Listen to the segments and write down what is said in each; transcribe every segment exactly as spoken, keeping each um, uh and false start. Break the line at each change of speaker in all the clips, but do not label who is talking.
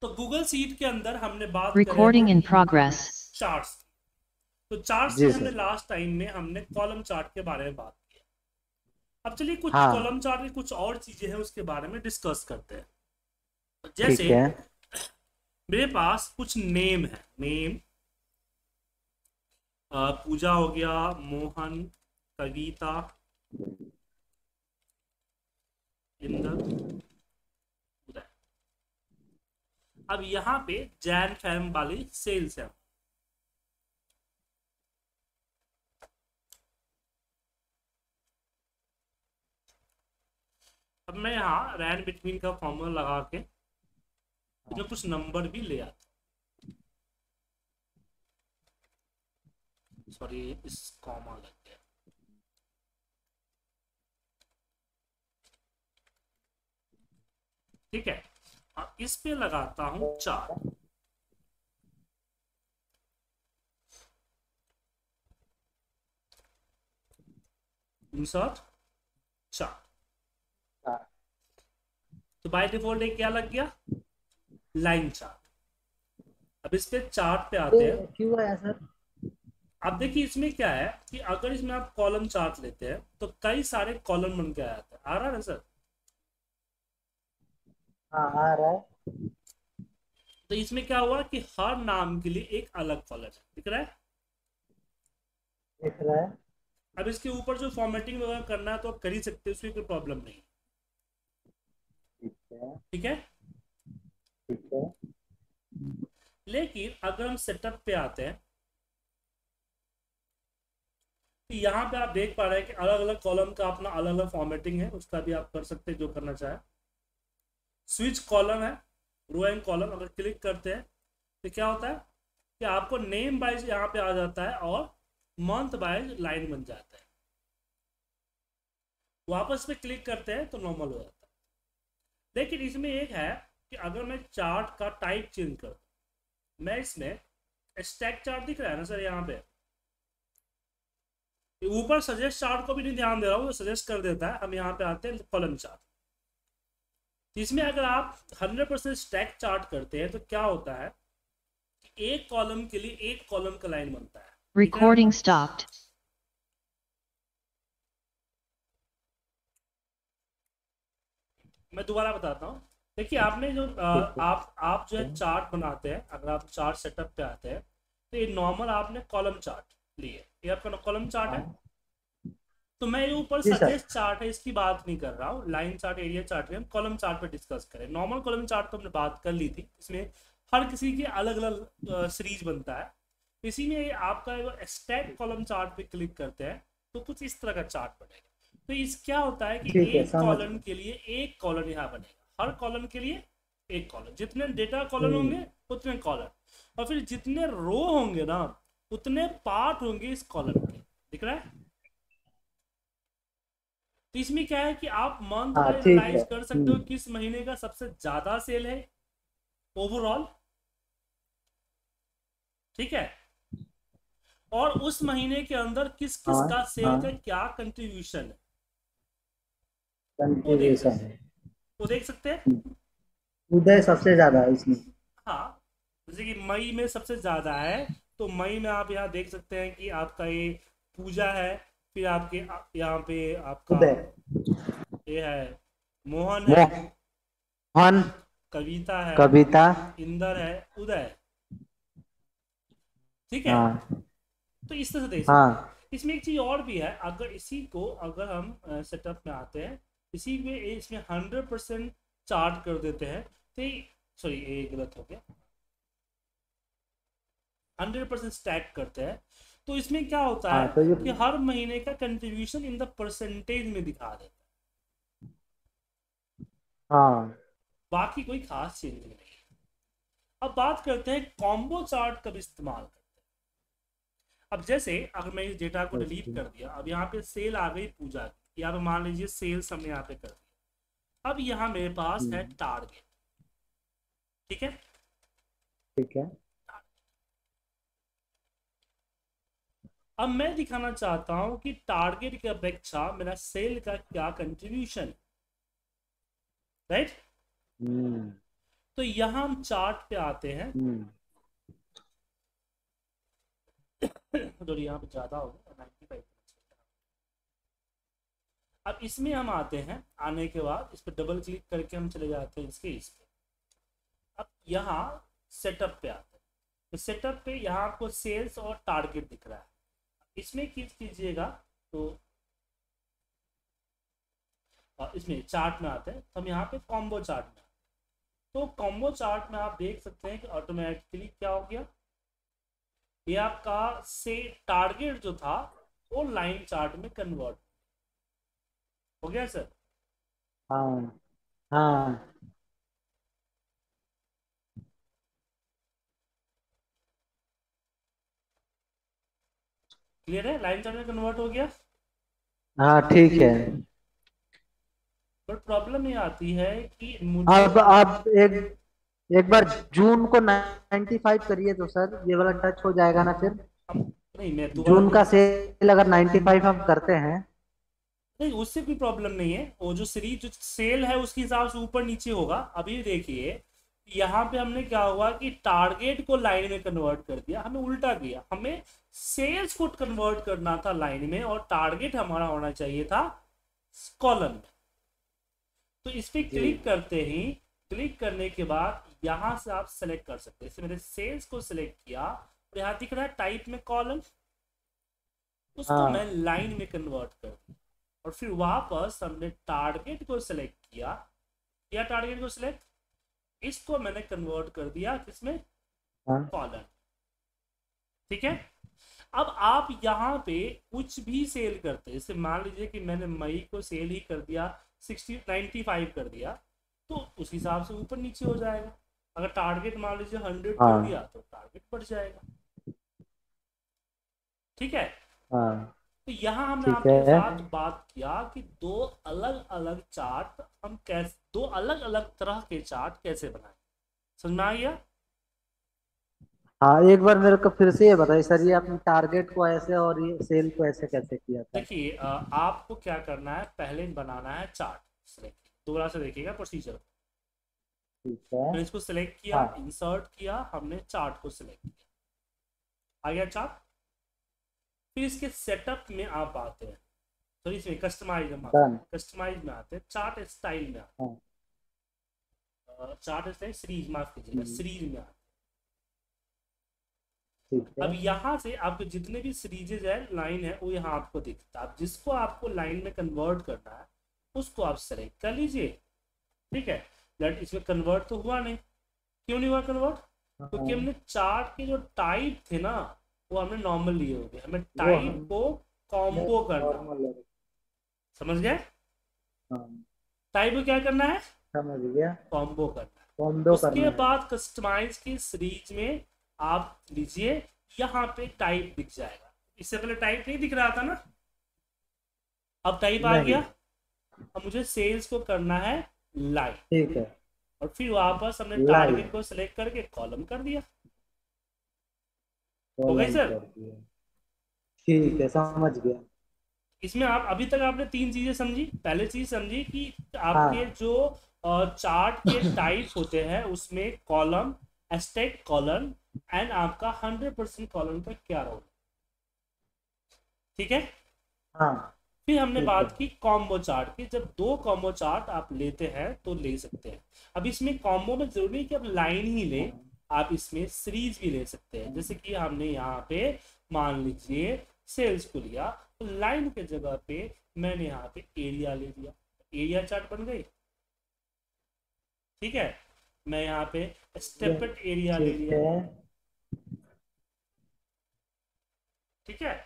तो Google sheet के अंदर हमने बात
Recording in
करें
progress.
चार्ट्स। तो चार्ट्स
जी
में हमने
सर।
लास्ट टाइम में हमने कॉलम चार्ट के बारे में बात किया। अब चलिए कुछ
हाँ
कॉलम चार्ट की कुछ और चीजें हैं उसके बारे में डिस्कस करते हैं।
ठीक
जैसे
है।
मेरे पास कुछ नेम है, नेम पूजा हो गया, मोहन, कविता, इंदर, उदय। अब यहाँ पे जैन फैम वाली सेल्स है। अब मैं यहाँ रैन बिटवीन का फॉर्मूला लगा के इसमें कुछ नंबर भी ले आता हूँ। सॉरी इस कॉमा लग गया। ठीक है, अब इस पे लगाता हूं चार। इंसर्ट चार। तो बाय डिफॉल्ट एक क्या लग गया, लाइन चार्ट। अब इस पे चार्ट पे आते हैं।
क्यों आया सर?
अब देखिए इसमें क्या है कि अगर इसमें आप कॉलम चार्ट लेते हैं तो कई सारे कॉलम बन के आ जाते हैं। आ रहा है सर?
हाँ आ रहा है।
तो इसमें क्या हुआ कि हर नाम के लिए एक अलग कॉलम है, दिख रहा है?
दिख रहा है।
अब इसके ऊपर जो फॉर्मेटिंग वगैरह करना है तो आप कर ही सकते हैं, उसमें कोई प्रॉब्लम नहीं।
ठीक है
ठीक है,
ठीक है।
लेकिन अगर हम सेटअप पे आते हैं तो यहाँ पे आप देख पा रहे हैं कि अलग अलग कॉलम का अपना अलग अलग फॉर्मेटिंग है, उसका भी आप कर सकते हैं जो करना चाहे। स्विच कॉलम है, रो एंड कॉलम अगर क्लिक करते हैं तो क्या होता है कि आपको नेम वाइज यहाँ पे आ जाता है और मंथ वाइज लाइन बन जाता है। वापस पे क्लिक करते हैं तो नॉर्मल हो जाता है। लेकिन इसमें एक है कि अगर मैं चार्ट का टाइप चेंज कर, मैं इसमें स्टैक चार्ट दिख रहा है ना सर, यहाँ पे ऊपर सजेस्ट चार्ट को भी नहीं ध्यान दे रहा हूँ, तो सजेस्ट कर देता है। हम यहाँ पे आते हैं कॉलम चार्ट। इसमें अगर आप हंड्रेड परसेंट स्टैक चार्ट करते हैं तो क्या होता है कि एक कॉलम के लिए एक कॉलम का लाइन बनता है।
Recording stopped.
मैं दोबारा बताता हूँ। देखिए आपने जो आ, आप आप जो है चार्ट बनाते हैं, अगर आप चार्ट सेटअप पे आते हैं तो ये नॉर्मल आपने कॉलम चार्ट लिए, ये आपका कॉलम चार्ट है। तो मैं ये ऊपर सजेस्ट चार्ट है इसकी बात नहीं कर रहा हूँ, लाइन चार्ट, एरिया चार्ट, हम कॉलम चार्ट पे डिस्कस करें। नॉर्मल कॉलम चार्ट तो हमने बात कर ली थी, इसमें हर किसी की अलग अलग सीरीज बनता है। इसी में आपका स्टैक कॉलम चार्ट पे क्लिक करते हैं तो कुछ इस तरह का चार्ट बनेगा। तो इस क्या होता है कि एक कॉलम के लिए एक कॉलम यहाँ बनेगा, हर कॉलम के लिए एक कॉलम। जितने डेटा कॉलम होंगे उतने कॉलम, और फिर जितने रो होंगे ना उतने पार्ट होंगे इस कॉलम के। दिख रहा है? तो इसमें क्या है कि आप मंथ वाइज एनालाइज कर सकते हो किस महीने का सबसे ज्यादा सेल है ओवरऑल। ठीक है, और उस महीने के अंदर किस किस
हाँ,
का सेल
हाँ,
का क्या कंट्रीब्यूशन है
कंट्रीब्यूशन है,
वो देख सकते हैं।
उदय सबसे ज्यादा है इसमें।
हाँ, जैसे कि मई में सबसे ज्यादा है तो मई में आप यहाँ देख सकते हैं कि आपका ये पूजा है, फिर आपके यहाँ पे आपका ये है मोहन है,
मोहन,
कविता है,
कविता,
इंदर है, उदय। ठीक है,
हाँ
तो इस तरह से देख सकते
हाँ
हैं। इसमें एक चीज और भी है, अगर इसी को अगर हम सेटअप में आते हैं, इसी में इसमें हंड्रेड परसेंट चार्ट कर देते हैं तो सॉरी ये गलत हो गया, हंड्रेड परसेंट स्टैक करते हैं तो इसमें क्या होता है
तो
कि हर महीने का कंट्रीब्यूशन इन द परसेंटेज में दिखा देता है।
हाँ,
बाकी कोई खास चेंज नहीं है। अब बात करते हैं कॉम्बो चार्ट कब इस्तेमाल करते हैं। अब जैसे अगर मैं इस डेटा को डिलीट कर दिया, अब यहाँ पे सेल आ गई पूजा की, यहाँ पे मान लीजिए सेल्स हमने यहाँ पे कर दिया। अब यहाँ मेरे पास है टारगेट। ठीक है,
ठीक है।
अब मैं दिखाना चाहता हूं कि टारगेट की अपेक्षा मेरा सेल का क्या कंट्रीब्यूशन, राइट? तो यहाँ हम चार्ट पे आते हैं,
हम्म
तो यहाँ पे ज्यादा हो गया नाइन्टी फाइव। अब इसमें हम आते हैं, आने के बाद इस पर डबल क्लिक करके हम चले जाते हैं इसके इस पे। अब यहाँ सेटअप पे आते हैं, तो सेटअप पे यहाँ आपको सेल्स और टारगेट दिख रहा है। इसमें क्लिक कीजिएगा तो और इसमें चार्ट में आते हैं, तो हम यहाँ पे कॉम्बो चार्ट में, तो कॉम्बो चार्ट में आप देख सकते हैं कि ऑटोमेटिकली क्या हो गया, ये आपका से टारगेट जो था वो लाइन चार्ट में कन्वर्ट हो गया सर।
हाँ हाँ
क्लियर है, लाइन चार्ट में कन्वर्ट हो गया।
हाँ ठीक है।
बट प्रॉब्लम ये आती है कि मुझे
अब आप एक एक बार जून को नाइन्टी फाइव करिए तो सर ये वाला टच हो जाएगा ना फिर।
हम नहीं, मैं दोबारा
जून का
देख,
सेल अगर नाइन्टी फाइव हम करते हैं।
नहीं उससे कोई प्रॉब्लम नहीं है, वो जो सीरीज जो सेल है उसके हिसाब से ऊपर नीचे होगा। अभी देखिए यहाँ पे हमने क्या हुआ कि टारगेट को लाइन में कन्वर्ट कर दिया, हमें उल्टा किया, हमें सेल्स को कन्वर्ट करना था लाइन में और टारगेट हमारा होना चाहिए था कॉलम में। तो इस पे
जी
क्लिक करते ही, क्लिक करने के बाद यहाँ से आप सेलेक्ट कर सकते हैं। जैसे मैंने सेल्स को सिलेक्ट किया और यहाँ दिख रहा है टाइप में कॉलम, उसको मैं
हाँ
लाइन में कन्वर्ट कर दिया और फिर वापस हमने टारगेट को सिलेक्ट किया, किया टारगेट को सिलेक्ट, इसको मैंने कन्वर्ट कर दिया किसमें,
हाँ
कॉलम। ठीक है, अब आप यहाँ पे कुछ भी सेल करते हैं, जैसे मान लीजिए कि मैंने मई को सेल ही कर दिया, सिक्सटी नाइन्टी फाइव कर दिया, तो उस हिसाब से ऊपर नीचे हो जाएगा। अगर टारगेट मान लीजिए हंड्रेड कर
हाँ
दिया तो टारगेट बढ़ जाएगा। ठीक है,
हाँ
तो यहाँ हमने
ठीक
आपके
है।
साथ बात किया कि दो अलग अलग चार्ट हम कैसे, दो अलग अलग तरह के चार्ट कैसे बनाए, समझ में आ गया।
हाँ एक बार मेरे को फिर से ये बताइए सर, ये आपने टारगेट को ऐसे और ये सेल को ऐसे कैसे किया था?
देखिए अ, आपको क्या करना है, पहले बनाना है चार्ट सेलेक्ट, दोबारा से देखिएगा प्रोसीजर।
ठीक है।
मैंने इसको सिलेक्ट किया,
हाँ
इंसर्ट किया, हमने चार्ट को सिलेक्ट किया, आ गया चार्ट। फिर इसके सेटअप में आप आते हैं, तो इसमें कस्टमाइज में आते
डन।
हैं, कस्टमाइज में आते हैं, चार्ट स्टाइल में आते
हाँ
हैं, चार्ट स्टाइल सीरीज, माफ कीजिएगा
हम्म,
सीरीज में आते
ठीक
हैं।
है।
अब यहाँ से आपके जितने भी सीरीजेज है, लाइन है, वो यहाँ आपको दिखता है। अब जिसको आपको लाइन में कन्वर्ट करना है उसको आप सेलेक्ट कर लीजिए। ठीक है, बट इसमें कन्वर्ट तो हुआ नहीं, क्यों नहीं हुआ कन्वर्ट, क्योंकि
हाँ
हमने चार्ट के जो टाइप थे ना वो हमने नॉर्मल लिए होंगे, हमें
वो
टाइप
हम
को कॉम्बो करना,
नॉर्मल।
समझ गए,
हाँ
टाइप को क्या करना है,
समझ गया।
कॉम्बो करना है।
कॉम्बो
उसके
करना है।
बाद कस्टमाइज की सीरीज में आप लीजिए, यहाँ पे टाइप दिख जाएगा, इससे पहले टाइप नहीं दिख रहा था ना, अब टाइप आ
नहीं
गया। अब मुझे सेल्स को करना है लाइन,
ठीक है।
और फिर वापस हमने
लाइव
टारगेट को सिलेक्ट करके कॉलम कर दिया। हो गई
कॉलम
सर,
कर दिया। ठीक है समझ गया।
इसमें आप अभी तक आपने तीन चीजें समझी। पहले चीज समझी कि आपके
हाँ
जो चार्ट के टाइप होते हैं उसमें कॉलम, स्टैक कॉलम एंड आपका हंड्रेड परसेंट कॉलम का क्या रोल, ठीक है।
हाँ
फिर हमने
ठीक है।
बात की कॉम्बो चार्ट की, जब दो कॉम्बो चार्ट आप लेते हैं तो ले सकते हैं। अब इसमें कॉम्बो में जरूरी नहीं कि आप लाइन ही ले,
हाँ
आप इसमें सीरीज भी ले सकते हैं। जैसे कि हमने यहाँ पे मान लीजिए सेल्स को लिया, तो लाइन के जगह पे मैंने यहाँ पे एरिया ले लिया, एरिया चार्ट बन गई। ठीक है, मैं यहाँ पे स्टेपेड एरिया ले
ठीक
लिया।
है।
ठीक है,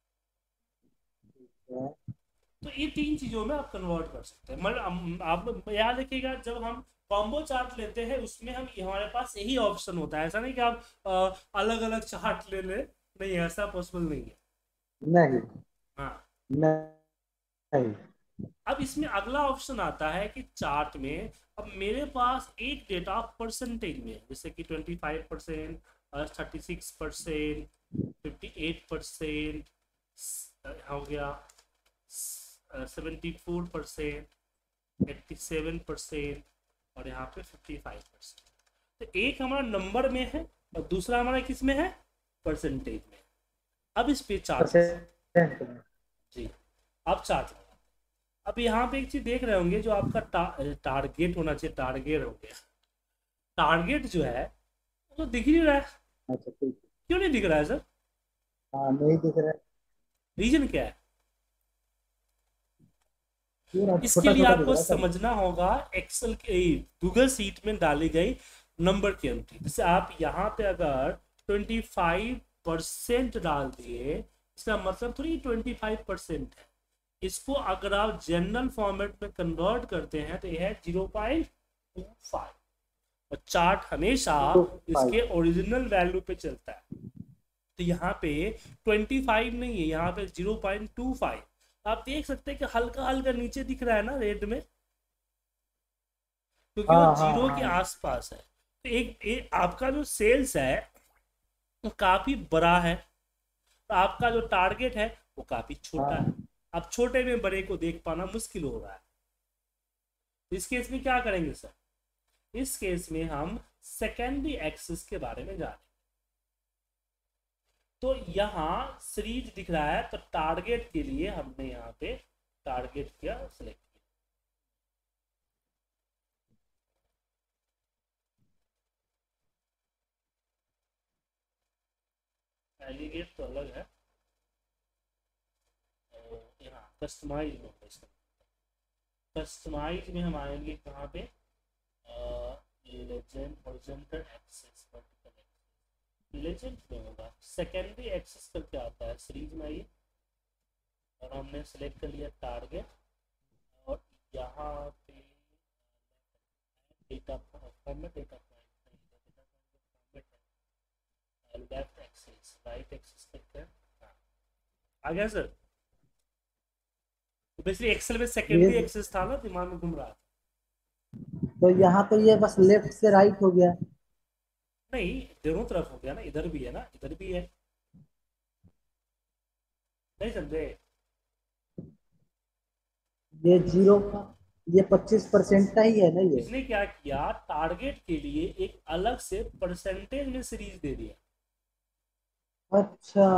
ठीक है।
तो ये तीन चीजों में आप कन्वर्ट कर सकते हैं। मतलब हम- आप याद रखिएगा, जब हम कॉम्बो चार्ट लेते हैं उसमें हम हमारे पास यही ऑप्शन होता है, ऐसा नहीं कि आप अलग अलग चार्ट ले ले, नहीं ऐसा पॉसिबल नहीं है।
नहीं
हाँ,
नहीं।
अब इसमें अगला ऑप्शन आता है कि चार्ट में अब मेरे पास एक डेटा परसेंटेज में है, जैसे कि twenty five percent, thirty six percent, fifty eight percent हो गया, seventy four percent, eighty seven percent और यहाँ पे फिफ्टी फाइव परसेंट। तो एक हमारा नंबर में है और दूसरा हमारा किस में है, परसेंटेज में। अब इस पे चार्ट
परसेंट में।
जी, अब चार्ट लगा। अब यहाँ पे एक चीज देख रहे होंगे, जो आपका टा, टारगेट होना चाहिए, टारगेट हो गया, टारगेट जो है वो तो दिख ही नहीं रहा है।
अच्छा ठीक है।
क्यों नहीं दिख रहा है सर?
हाँ नहीं दिख रहा है।
रीजन क्या है?
पूरा
इसके
छोटा
लिए
छोटा दिख
आपको
रहा है सर।
समझना होगा एक्सेल के गूगल सीट में डाली गई नंबर की एंट्री। जैसे आप यहाँ पे अगर ट्वेंटी फाइव परसेंट डाल दिए, इसका मतलब थोड़ी ट्वेंटी फाइव परसेंट है। इसको अगर आप जनरल फॉर्मेट में कन्वर्ट करते हैं तो यह है जीरो पॉइंट टू फाइव, और चार्ट हमेशा
टू
इसके
फाइव।
ओरिजिनल वैल्यू पे चलता है। तो यहाँ पे ट्वेंटी फाइव नहीं है, यहाँ पे जीरो पॉइंट टू फाइव। आप देख सकते हैं कि हल्का हल्का नीचे दिख रहा है ना रेड में, क्योंकि वो
हाँ हाँ
जीरो के
हाँ।
आसपास है। तो एक, एक आपका जो सेल्स है वो काफी बड़ा है, तो आपका जो टारगेट है वो काफी छोटा है।
हाँ
अब छोटे में बड़े को देख पाना मुश्किल हो रहा है। इस केस में क्या करेंगे सर? इस केस में हम सेकेंडरी एक्सिस के बारे में जानेंगे। तो यहाँ सीरीज दिख रहा है, तो टारगेट के लिए हमने यहाँ पे टारगेट किया, सिलेक्ट किया। एलिगेट तो अलग है, और यहाँ कस्टमाइज में होगा इसका। कस्टमाइज में हम आएंगे कहाँ पे, legend horizontal axis, vertical axis, legend में होगा। सेकेंडरी एक्सिस करके आता है सीरीज में, आइए, और हमने सेलेक्ट कर लिया टारगेट, और यहाँ पे data format, data point, left axis, right axis करते हैं। हाँ, आ गया सर। तो बेसिकली एक्सेल में सेकेंडरी
ये
एक्सिस था ना, दिमाग में घूम रहा था।
तो यहाँ तो ये बस लेफ्ट से राइट हो गया।
नहीं, दोनों तरफ हो गया ना, इधर भी है ना, इधर भी है, नहीं समझे?
ये जीरो का, ये पच्चीस परसेंट का ही है ना ये।
इसने क्या किया, टारगेट के लिए एक अलग से परसेंटेज में सीरीज दे दिया।
अच्छा।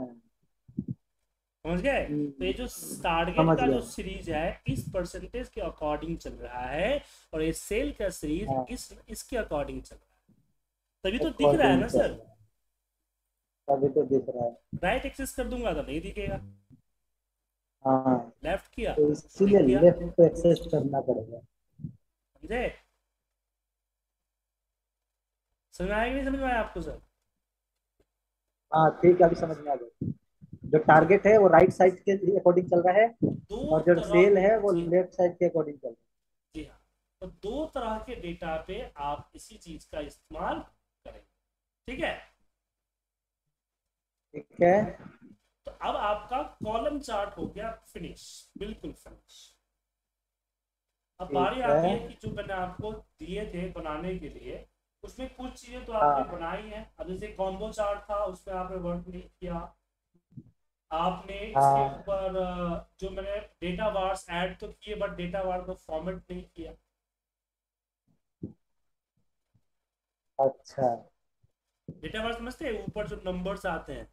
समझ गए? तो ये
हम्म,
जो टारगेट
समझ
का
गया।
जो सीरीज है इस परसेंटेज के अकॉर्डिंग चल रहा है, और ये सेल का सीरीज
हाँ
इस इसके अकॉर्डिंग चल रहा है। तभी तो दिख रहा है
अकॉर्डिंग
ना
चल
सर।
रहा है। तभी तो दिख रहा है।
राइट एक्सेस कर दूंगा तो नहीं दिखेगा,
हाँ
लेफ्ट किया
तो
तो दिख
इसीलिए
गया।
लेफ्ट पे एक्सेस करना पड़ेगा।
समझे? समझ में आया कि नहीं समझ में आया आपको सर?
हाँ ठीक है, अभी समझ में आ गया। जो टारगेट है वो राइट साइड के अकॉर्डिंग चल रहा है,
दो
और जो
तरह
सेल है वो
जी,
लेफ्ट साइड के अकॉर्डिंग चल रहा
जी हाँ। तो दो तरह के डेटा पे आप इसी चीज का इस्तेमाल करेंगे, ठीक है?
है। ठीक है।
तो अब आपका कॉलम चार्ट हो गया फिनिश, बिल्कुल फिनिश। अब बारी
ठीक
आती
है।
है कि जो मैंने आपको दिए थे बनाने के लिए, उसमें कुछ चीजें तो आपने
हाँ
बनाई हैं। अब जैसे कॉम्बो चार्ट था, उसमें आपने वर्क नहीं किया। आपने इसके
हाँ।
ऊपर अ, जो मैंने डेटा वार्स ऐड तो किए, बट डेटा वार को फॉर्मेट नहीं किया।
अच्छा।
डेटा वार समझते हैं, ऊपर जो नंबर्स आते हैं।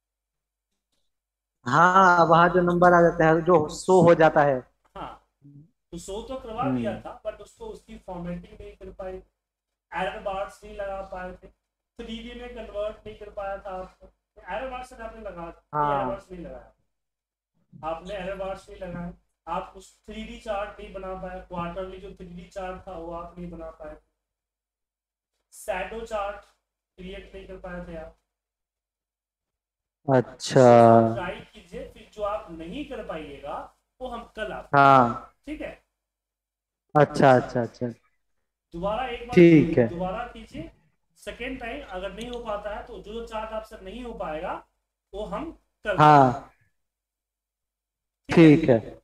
हाँ वहाँ जो नंबर आ जाता है जो शो हो जाता है।
हाँ, तो शो तो करवा दिया
हम्म।
था, बट उसको उसकी फॉर्मेटिंग नहीं कर पाए, एरर बार्स नहीं लगा पाए थे, थ्री डी में कन्वर्ट नहीं कर पाया था आपको। एरर बार्स से आपने लगा, एरर
हाँ
बार्स नहीं लगाया, आपने एरर बार्स नहीं लगाए। आप उस थ्री डी चार्ट नहीं बना पाए, क्वार्टरली जो थ्री डी चार्ट था वो आप नहीं बना पाए, शैडो चार्ट क्रिएट नहीं कर पाए थे आप।
अच्छा।
तो आप ट्राई कीजिए, फिर जो आप नहीं कर पाइएगा वो हम कल आपको बताएंगे,
हाँ।
ठीक है?
अच्छा अच्छा अच्छा।
दोबारा एक बार
ठीक है।
दोबारा कीजिए, सेकेंड टाइम अगर नहीं हो पाता है तो जो जो चार्ट आपसे नहीं हो पाएगा वो हम कर देंगे,
हाँ
ठीक है?
ठीक है।